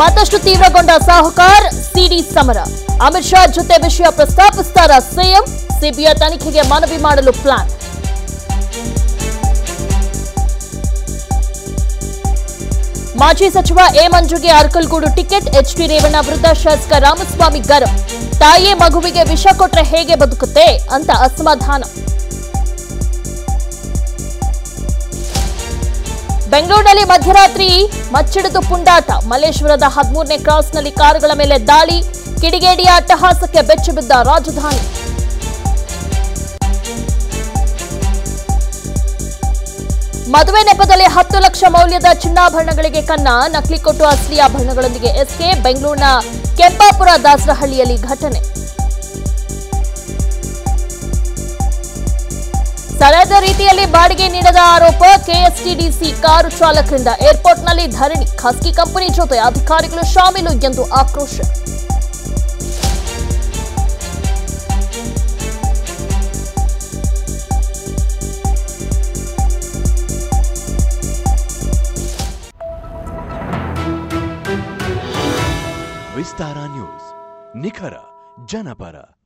ಮತ್ತಷ್ಟು ತೀವ್ರಗೊಂಡ ಸಾಹುಕಾರ್ ಸಿಡಿ ಸಮರ. ಅಮಿತ್ ಶಾ ಜೊತೆ ವಿಷಯ ಪ್ರಸ್ತಾಪಿಸುತ್ತಾರ ಸಿಎಂ. ಸಿಬಿಐ ತನಿಖೆಗೆ ಮನವಿ ಮಾಡಲು ಪ್ಲಾನ್. ಮಾಜಿ ಸಚಿವ ಎ ಮಂಜುಗೆ ಅರ್ಕಲ್ಗೂಡು ಟಿಕೆಟ್. ಎಚ್ಡಿ ರೇವಣ್ಣ ವಿರುದ್ಧ ಶಾಸಕ ರಾಮಸ್ವಾಮಿ ಗರಂ. ತಾಯಿ ಮಗುವಿಗೆ ವಿಷ ಕೊಟ್ರೆ ಹೇಗೆ ಬದುಕುತ್ತೆ ಅಂತ ಅಸಮಾಧಾನ. ಬೆಂಗಳೂರಿನಲ್ಲಿ ಮಧ್ಯರಾತ್ರಿ ಮಚ್ಚಿಡಿದು ಪುಂಡಾಟ. ಮಲ್ಲೇಶ್ವರದ 13ನೇ ಕ್ರಾಸ್ನಲ್ಲಿ ಕಾರುಗಳ ಮೇಲೆ ದಾಳಿ. ಕಿಡಿಗೇಡಿಯ ಅಟ್ಟಹಾಸಕ್ಕೆ ಬೆಚ್ಚಿಬಿದ್ದ ರಾಜಧಾನಿ. ಮದುವೆ ನೆಪದಲ್ಲಿ 10 ಲಕ್ಷ ಮೌಲ್ಯದ ಚಿನ್ನಾಭರಣಗಳಿಗೆ ಕನ್ನ. ನಕಲಿ ಕೊಟ್ಟು ಅಸಲಿ ಆಭರಣಗಳೊಂದಿಗೆ ಎಸ್ಕೆ. ಬೆಂಗಳೂರಿನ ಕೆಂಪಾಪುರ ದಾಸರಹಳ್ಳಿಯಲ್ಲಿ ಘಟನೆ. ಸರಿಯಾದ ರೀತಿಯಲ್ಲಿ ಬಾಡಿಗೆ ನೀಡದ ಆರೋಪ. ಕೆಎಸ್ಟಿಡಿಸಿ ಕಾರು ಚಾಲಕರಿಂದ ಏರ್ಪೋರ್ಟ್ನಲ್ಲಿ ಧರಣಿ. ಖಾಸಗಿ ಕಂಪನಿ ಜೊತೆ ಅಧಿಕಾರಿಗಳು ಶಾಮೀಲು ಎಂದು ಆಕ್ರೋಶ. ವಿಸ್ತಾರ ನ್ಯೂಸ್, ನಿಖರ ಜನಪರ.